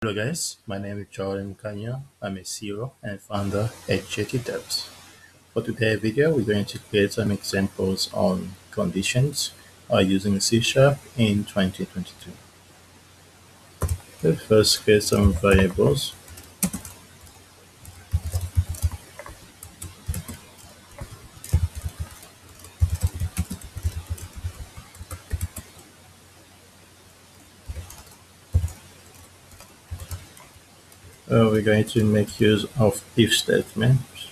Hello guys, my name is Mukanya. I'm a CEO and founder at JT Devs. For today's video, we're going to create some examples on conditions using C# in 2022. Let's first create some variables. We're going to make use of if statements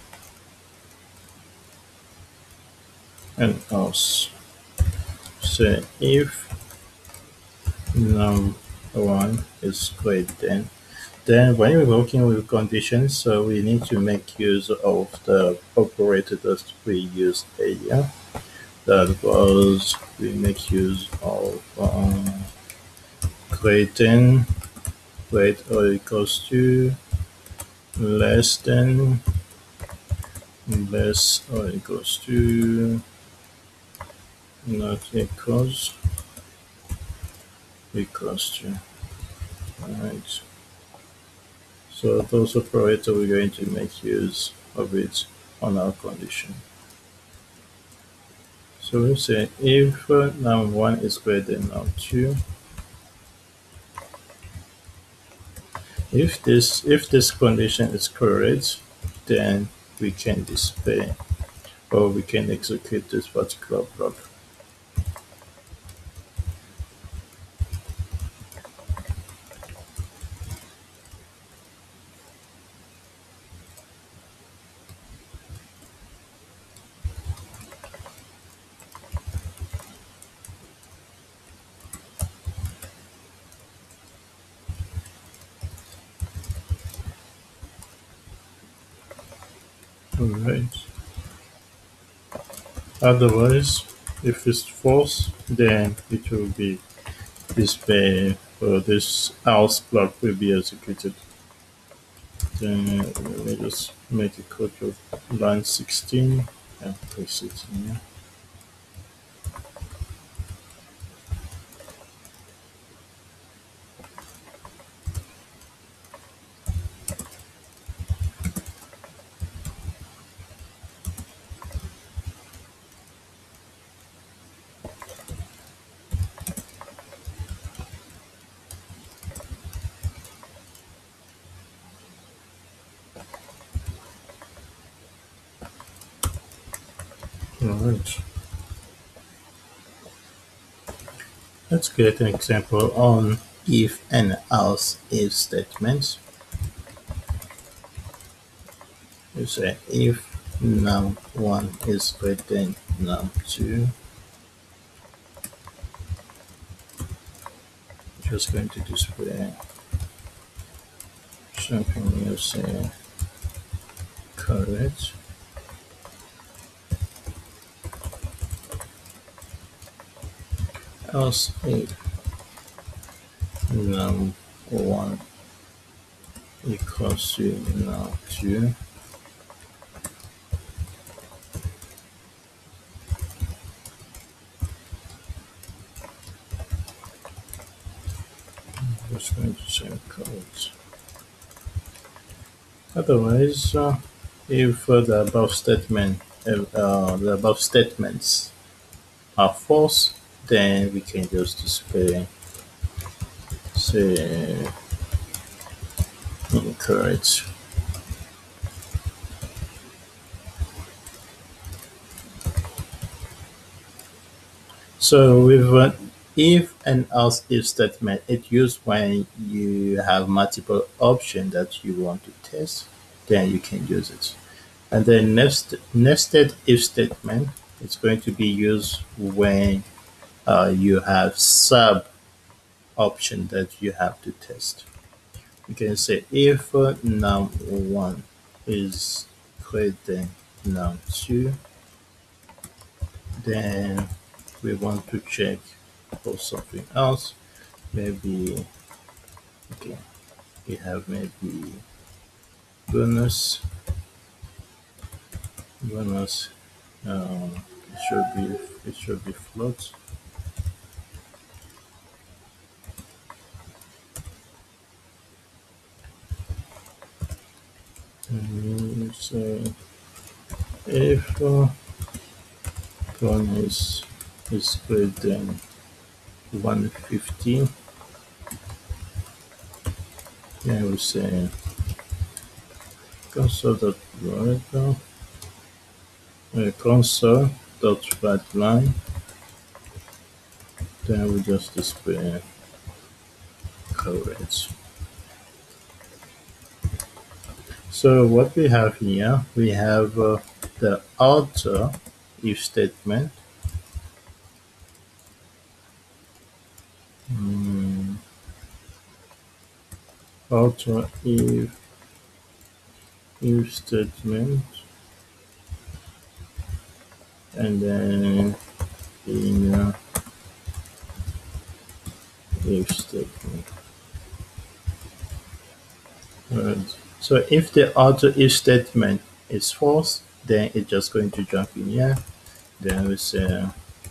and else. So if num1 is greater then when we're working with conditions, so we need to make use of the operator that we used earlier. That was we make use of greater or equals to, less than, less or equals to, not equals, equals to. Alright. So those operators we're going to make use of it on our condition. So we say if num1 is greater than num2, if this condition is correct, then we can display or we can execute this particular block. Alright. Otherwise, if it's false, then it will be display or this else block will be executed. Then let me just make a copy of line 16 and paste it in here. Alright. Let's create an example on if and else if statements. You say if num1 is greater than num2, just going to display something you say correct. Else if num1 equals to num2, just going to say correct. Otherwise, if the above statements are false, then we can just display say incorrect. So with if and else if statement, it's used when you have multiple options that you want to test, then you can use it. And then nested if statement is going to be used when you have sub option that you have to test. You can say if num1 is greater than num2, then we want to check for something else. Maybe okay, we have maybe bonus. It should be float. So if one is greater than 150, then we say console.write console.writeLine, then we just display correct. So what we have here, we have the author if statement. Author if statement, and then in if statement. Right. So if the author if statement is false, then it's just going to jump in here. Then we say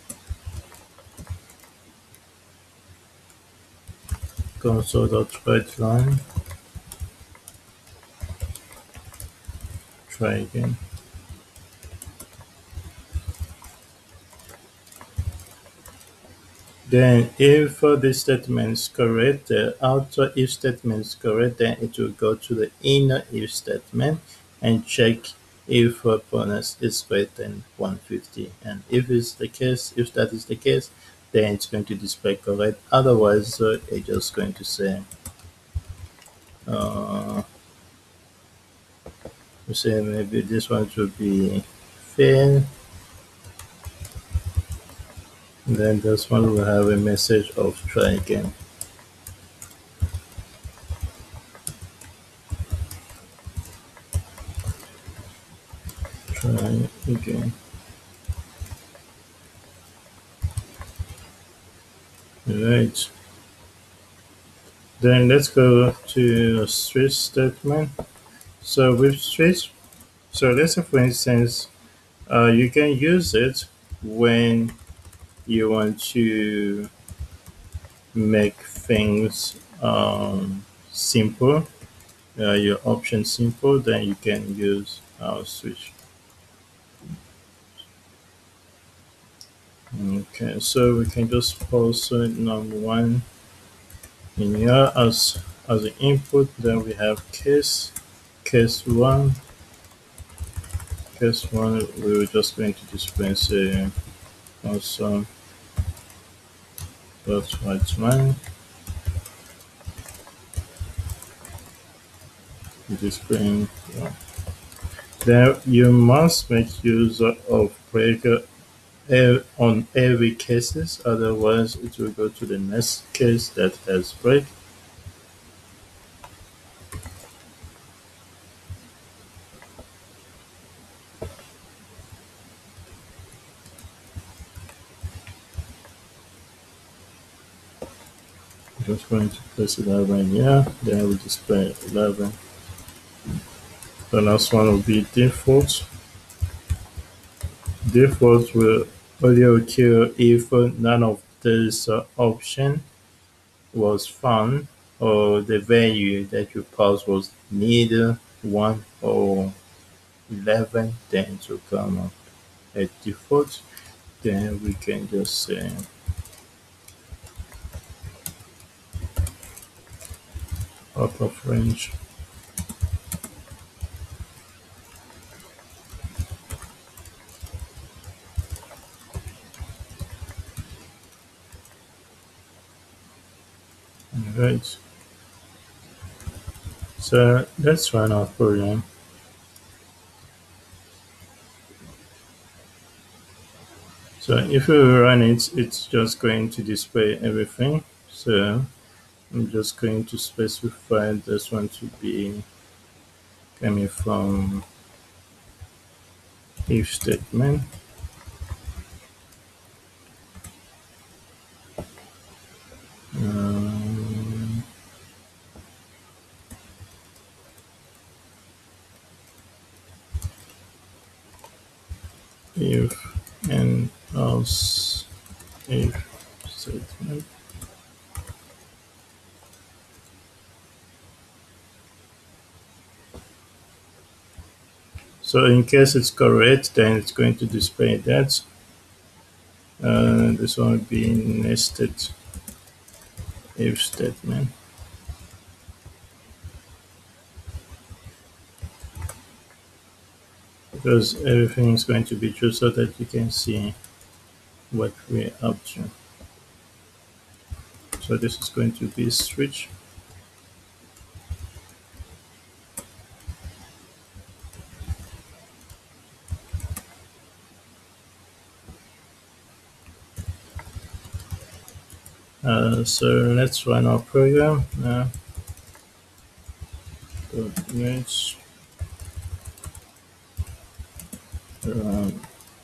console.writeLine. Try again. Then if this statement is correct, the outer if statement is correct, then it will go to the inner if statement and check if bonus is greater than 150. And if it's the case, if that is the case, then it's going to display correct. Otherwise, it's just going to say, we say maybe this one should be fail. Then this one will have a message of try again. Try again. Right. Then let's go to a switch statement. So with switch, so let's say for instance, you can use it when you want to make things simple, your option simple, then you can use switch. Okay, so we can just post number one in here as an input. Then we have case one. Case one, we were just going to display say also that's right mine. Displaying. Yeah. Then you must make use of break on every cases, otherwise it will go to the next case that has break. Just going to place 11 here, then we display 11. The last one will be default. Default will only occur if none of these option was found or the value that you passed was neither 1 or 11, then it will come up at default. Then we can just say out of range. Right. So let's run our program. So if we run it, it's just going to display everything. So I'm just going to specify this one to be coming from if statement. Um, if and else if statement. So in case it's correct, then it's going to display that. This one will be nested if statement, because everything is going to be true so that you can see what we're up to. So this is going to be switch. So let's run our program. Let's run.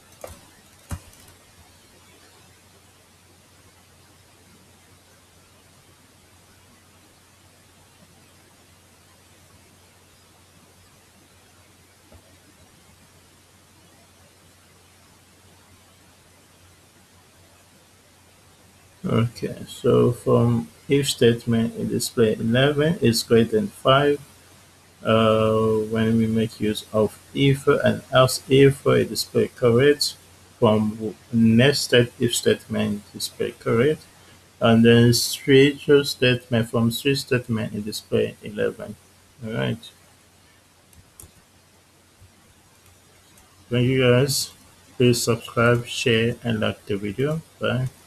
Okay, so from if statement it display 11 is greater than 5. When we make use of if and else if it display correct. From nested if statement display correct, and then switch statement, from switch statement it display 11. All right, thank you guys. Please subscribe, share, and like the video. Bye.